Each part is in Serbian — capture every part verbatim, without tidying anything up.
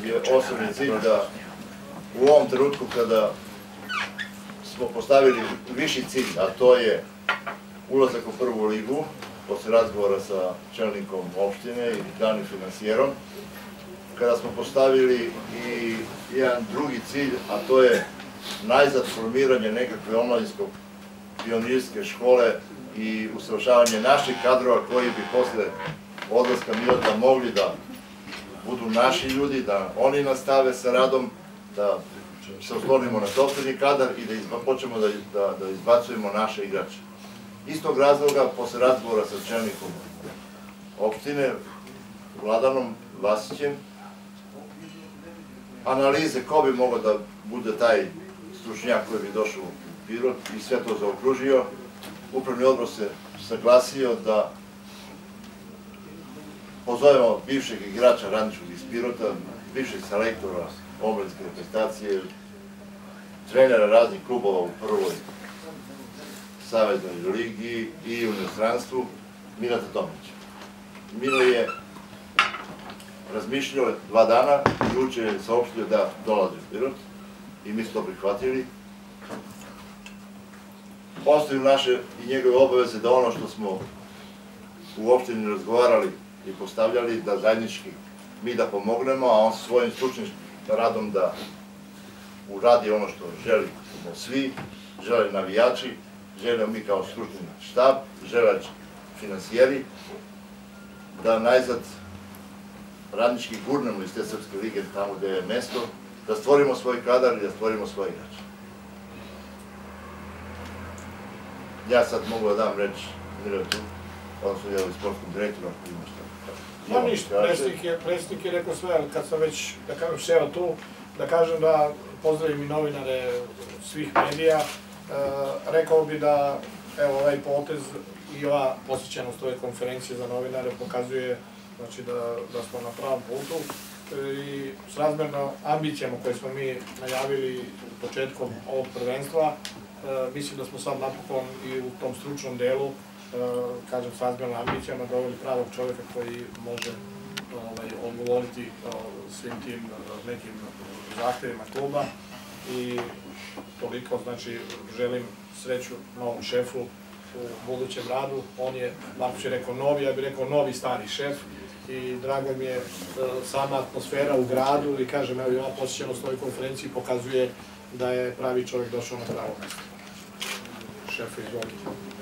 je osnovni cilj da u ovom trenutku kada smo postavili viši cilj, a to je ulazak u prvu ligu, posle razgovora sa čelnikom opštine i glavnim finansijerom, kada smo postavili i jedan drugi cilj, a to je najzad formiranje nekakve omladinsko-pionirske škole i usavršavanje naših kadrova koji bi posle odlaska Mileta mogli da budu naši ljudi, da oni nastave sa radom, da se oslonimo na sopstveni kadar i da počnemo da izbacujemo naše igrače. Istog razloga, posle razgovora sa čelnikom opštine, Vladanom Vasićem, analize ko bi mogao da bude taj stručnjak koji bi došao u Pirot i sve to zaokružio, upravni odbor se saglasio da pozovemo bivšeg igrača radničkog iz Pirota, bivšeg selektora omladinske reprezentacije, trenera raznih klubova u prvoj saveznoj ligi i u inostranstvu, Mileta Tomića. Milo je razmišljao dva dana i juče je saopštio da dolazi u Pirot i mi smo to prihvatili. Ostaju naše i njegove obaveze da ono što smo u opštini razgovarali i postavljali, da zajednički mi da pomognemo, a on sa svojim stručnim radom da uradi ono što želimo svi, žele navijači, želimo mi kao stručni štab, žele finansijeri, da najzad radnički gurnemo iz te Srpske lige tamo gde je mesto, da stvorimo svoj kadar i da stvorimo svoje igrače. Ja sad mogu da dam reč Miletu, odnosno ja i sportskom direktoru, ako ima šta. Ma ništa, predsjednik je rekao sve, ali kad sam već, da kažem, seo tu, da kažem da pozdravim i novinare svih medija, rekao bi da, evo, ovaj potez i ova posjećenost ove konferencije za novinare pokazuje da smo na pravom putu i srazmerno ambicijama koje smo mi najavili početkom ovog prvenstva, mislim da smo sad napokon i u tom stručnom delu, kažem, srazmerno ambicijama doveli pravog čovjeka koji može odgovoriti svim tim nekim zahtevima kluba i toliko, znači, želim sreću novom šefu u budućem radu. On je, Marko će rekao novi, ja bih rekao novi stari šef i drago mi je sama atmosfera u gradu i kažem, evo i ova posjećenost ovoj konferenciji pokazuje da je pravi čovjek došao na pravo mesto. Šefe, izvolite.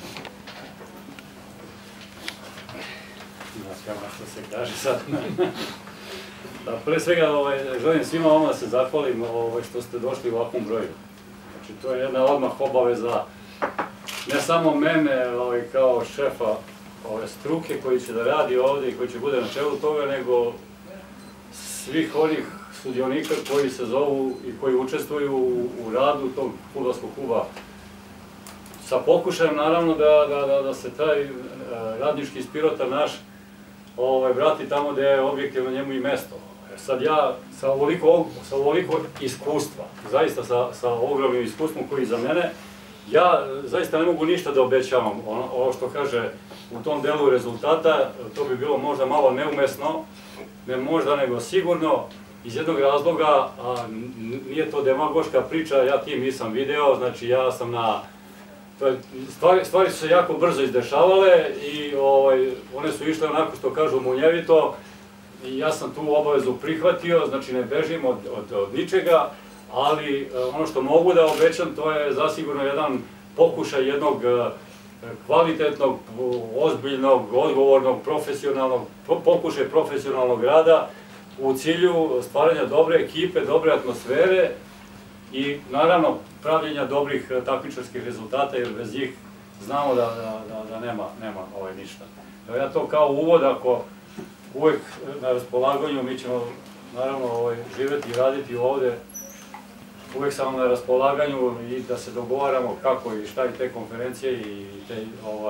Znaš kako što se kaže sad. Pre svega želim svima vama da se zahvalim što ste došli u ovakvom broju. Znači to je jedna odmah obaveza ne samo mene kao šefa ove struke koji će da radi ovde i koji će bude na čelu toga, nego svih onih sudionika koji se zovu i koji učestvuju u radu tog fudbalskog kluba. Sa pokušajem naravno da se taj radnički iz Pirota naš vrati tamo gde je objektivno njemu i mesto. Sad ja sa ovoliko iskustva, zaista sa ogromnim iskustvom koji je za mene, ja zaista ne mogu ništa da obećavam. Ovo što kaže u tom delu rezultata, to bi bilo možda malo neumesno, ne možda nego sigurno, iz jednog razloga, nije to demagoška priča, ja tim nisam video, znači ja sam na... Stvari su se jako brzo izdešavale i one su išle onako što kažu munjevito i ja sam tu obavezu prihvatio, znači ne bežim od ničega, ali ono što mogu da obećam to je zasigurno jedan pokušaj jednog kvalitetnog, ozbiljnog, odgovornog, profesionalnog, pokušaj profesionalnog rada u cilju stvaranja dobre ekipe, dobre atmosfere i naravno pravljenja dobrih takmičarskih rezultata, jer bez njih znamo da nema ništa. Ja to kao uvod, ako uvek na raspolaganju, mi ćemo naravno živeti i raditi ovde, uvek sam na raspolaganju i da se dogovaramo kako i šta i te konferencije i te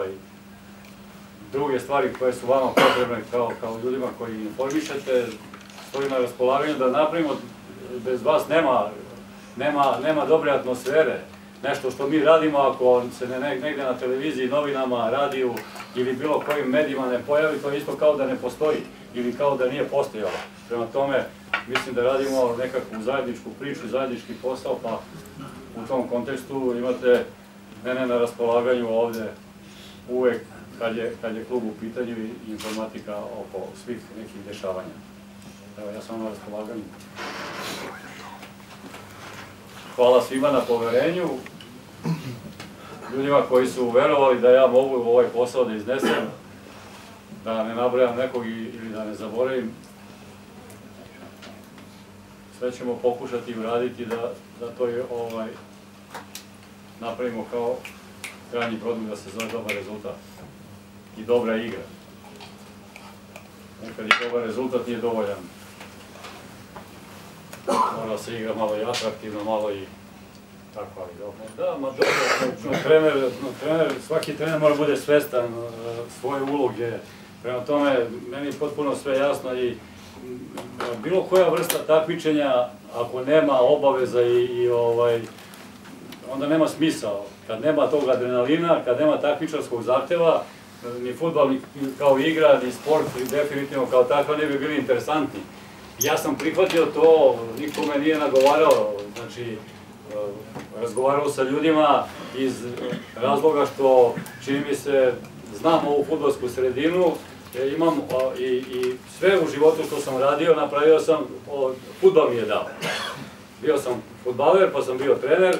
druge stvari koje su vama potrebne kao ljudima koji informišete, stojim na raspolaganju da napravimo, bez vas nema nema dobre atmosfere. Nešto što mi radimo, ako se negde na televiziji, novinama, radiju ili bilo kojim medijima ne pojavi, to je isto kao da ne postoji ili kao da nije postojalo. Prema tome, mislim da radimo nekakvu zajedničku priču, zajednički posao, pa u tom kontekstu imate mene na raspolaganju ovde uvek kad je, kad je klub u pitanju i informatika oko svih nekih dešavanja. Evo, ja sam na raspolaganju. Hvala svima na poverenju, ljudima koji su verovali da ja mogu ovaj posao da iznesem, da ne nabrajam nekog ili da ne zaboravim. Sve ćemo pokušati i uraditi da, da to je, ovaj, napravimo kao krajnji produkt, da se zove dobar rezultat i dobra igra. Nekad je dobar rezultat nije dovoljan. Mora se igra malo i atraktivno, malo i tako, ali dobro. Da, ma dobro, trener, trener, svaki trener mora bude svestan svoje uloge. Prema tome, meni je potpuno sve jasno i bilo koja vrsta takmičenja, ako nema obaveza i, i ovaj, onda nema smisao. Kad nema tog adrenalina, kad nema takmičarskog zahteva, ni fudbal kao igra, ni sport definitivno kao takva ne bi bili interesantni. Ja sam prihvatio to, niko me nije nagovarao, znači razgovarao sa ljudima iz razloga što, čini mi se, znam ovu fudbalsku sredinu, imam i, i sve u životu što sam radio, napravio sam, fudbal mi je dao. Bio sam fudbaler, pa sam bio trener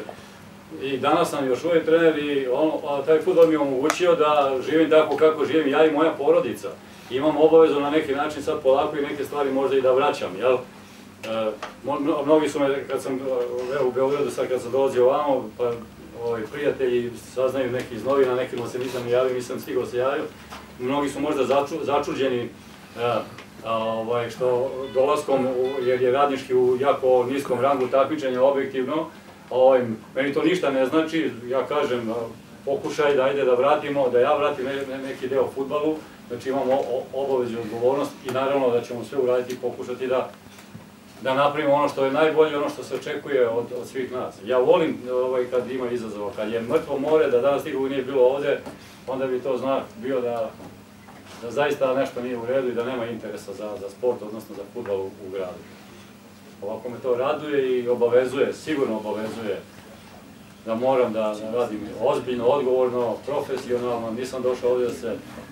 i danas sam još uvijek trener i on, taj fudbal mi je omogućio da živim tako kako živim ja i moja porodica. Imam obavezu na neki način sad polako i neke stvari možda i da vraćam, jel? E, mnogi su me, kad sam evo, u Beogradu, sad kad sam dolazio ovamo, pa ovaj, prijatelji saznaju neki iz novina, nekima se nisam javio, nisam stigao se javio. Mnogi su možda začu, začuđeni a, a, ovaj, što dolaskom, u, jer je radnički u jako niskom rangu takmičenja objektivno, ovaj, meni to ništa ne znači, ja kažem, pokušaj da ajde da vratimo, da ja vratim ne, neki deo fudbalu, znači imamo obavezu i odgovornost i naravno da ćemo sve uraditi i pokušati da da napravimo ono što je najbolje, ono što se očekuje od, od svih nas. Ja volim ovaj, kad ima izazova, kad je mrtvo more, da danas nikog nije bilo ovde, onda bi to znak bio da, da zaista nešto nije u redu i da nema interesa za, za sport, odnosno za fudbal u, u gradu. Ovako me to raduje i obavezuje, sigurno obavezuje da moram da, da radim ozbiljno, odgovorno, profesionalno, nisam došao ovde da se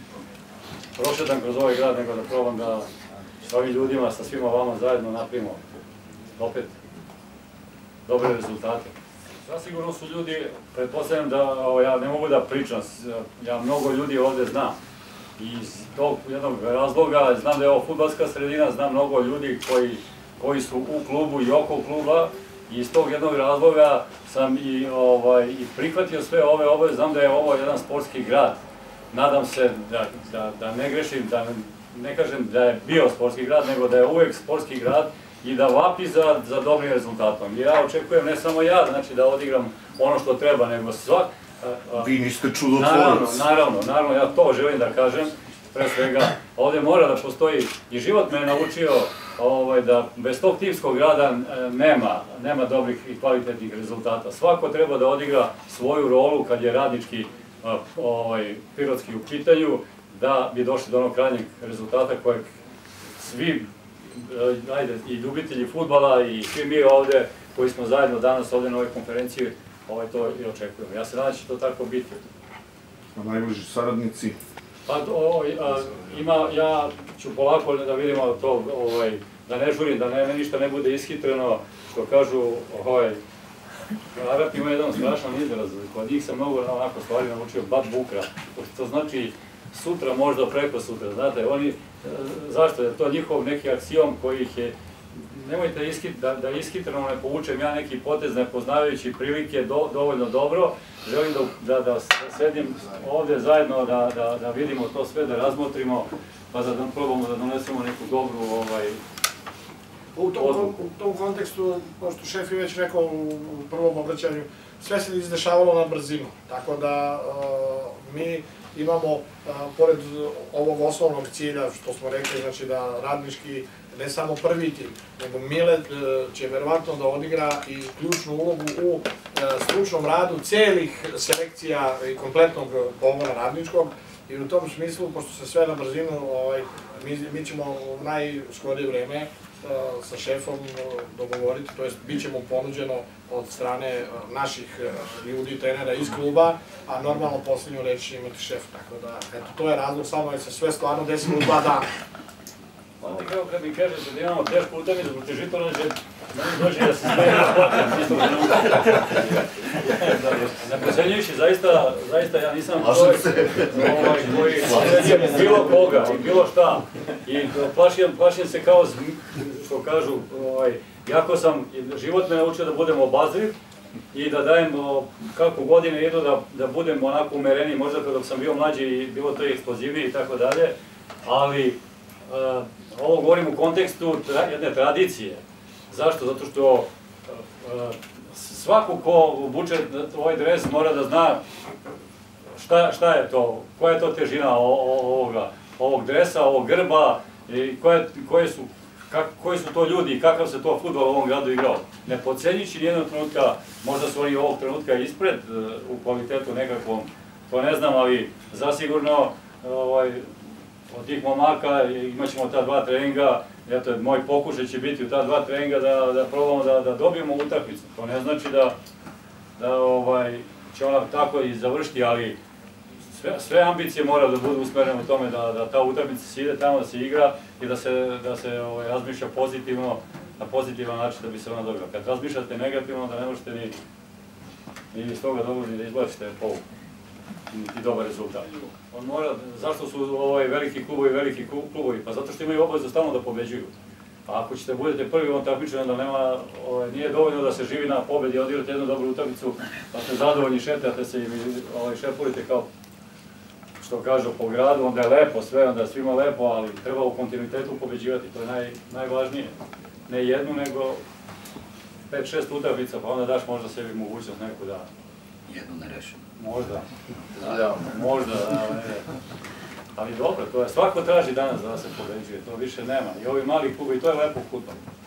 prošetam kroz ovaj grad, nego da probam da sa ovim ljudima, sa svima vama zajedno napravimo opet dobre rezultate. Zasigurno su ljudi, pretpostavljam da o, ja ne mogu da pričam, ja mnogo ljudi ovde znam. I iz tog jednog razloga, znam da je ovo fudbalska sredina, znam mnogo ljudi koji, koji su u klubu i oko kluba i iz tog jednog razloga sam i, ovaj, i prihvatio sve ove obaveze, znam da je ovo jedan sportski grad. Nadam se da, da, da ne grešim, da ne kažem da je bio sportski grad, nego da je uvek sportski grad i da vapi za, za dobrim rezultatom. I ja očekujem, ne samo ja, znači da odigram ono što treba, nego svak... A, a, Vi niste čudotvorac. Naravno, naravno, naravno, ja to želim da kažem, pre svega, ovde mora da postoji, i život me je naučio ovaj, da bez tog timskog rada nema, nema dobrih i kvalitetnih rezultata. Svako treba da odigra svoju rolu kad je radnički ovaj, pirotski u pitanju, da bi došli do onog krajnjeg rezultata kojeg svi, ajde, i ljubitelji fudbala i svi mi ovde koji smo zajedno danas ovde na ovoj konferenciji ovaj, to i očekujemo. Ja se nadam da će to tako biti. A najbliži saradnici? Pa, o, a, ima, ja ću polako da vidimo to, ovaj, da ne žurim, da ne, ništa ne bude ishitreno, što kažu, ovaj, Arapi ima jedan strašan izraz, kod njih sam mnogo onako stvari naučio, bat bukra, to znači sutra, možda preko sutra, znate, oni, zašto je to njihov neki aksiom koji ih je, nemojte iskit, da, da ishitreno ne povučem ja neki potez ne poznavajući prilike do, dovoljno dobro, želim da, da, da sedim ovde zajedno, da, da, da vidimo to sve, da razmotrimo, pa da probamo da donesemo neku dobru ovaj, U tom, u tom kontekstu, pošto šef je već rekao u prvom obraćanju, sve se izdešavalo na brzinu, tako da uh, mi imamo, uh, pored ovog osnovnog cilja, što smo rekli, znači da radnički, ne samo prvi tim, nego Milet uh, će verovatno da odigra i ključnu ulogu u uh, stručnom radu celih selekcija i kompletnog pogona radničkog, I u tom smislu, pošto se sve na brzinu, ovaj, mi, mi ćemo u najskorije vreme sa šefom dogovoriti, to jest bit ćemo ponuđeno od strane naših ljudi, trenera iz kluba, a normalno posljednju reč će imati šef, tako da, eto, to je razlog samo jer se sve stvarno desilo u dva dana. Onda kao kad mi kažete da imamo tešku utakmicu protiv Žitorađe, meni dođe da se smeje na potem istog trenutka. Neprocenjujući, zaista, zaista ja nisam čovjek koji procenjuje bilo koga i bilo šta. I plašim se kao, što kažu, jako sam, život me naučio da budem obazriv i da dajem, kako godine idu, da budem onako umereniji, možda dok sam bio mlađi i bilo to eksplozivnije i tako dalje, ali ovo govorim u kontekstu jedne tradicije. Zašto? Zato što svako ko obuče ovaj dres mora da zna šta je to, koja je to težina ovog dresa, ovog grba, koji su to ljudi i kakav se to fudbal u ovom gradu igrao. Ne podcenjujući nijednog trenutka, možda su oni ovog trenutka ispred u kvalitetu nekakvom, to ne znam, ali zasigurno od tih momaka imat ćemo ta dva treninga, eto, moj pokušaj će biti u ta dva treninga da probamo da dobijemo utakmicu. To ne znači da će ona tako i završiti, ali sve ambicije moraju da budu usmerene u tome da ta utakmica se ide tamo, da se igra i da se razmišlja pozitivno, na pozitivan način da bi se ona dobila. Kad razmišljate negativno, da ne možete ni iz toga dobro ni da izbacite povuku i dobar rezultat. Zašto su veliki klubovi veliki klubovi? Pa zato što imaju obavezu stalno da pobeđuju. A ako ćete budete prvi u ovom takmičenju, onda nije dovoljno da se živi na pobedi, odigrate jednu dobru utakmicu, pa ste zadovoljni, šetate se i šepulite kao što kažu po gradu, onda je lepo sve, onda je svima lepo, ali treba u kontinuitetu pobeđivati, to je najvažnije. Ne jednu, nego pet šest utakmica, pa onda daš možda sebi mogućnost neku da... Jednu ne rešimo. Možda. Možda, ali dobro, svako traži danas da se pobeđuje, to više nema. I ovi mali klubi, to je lepo fudbal.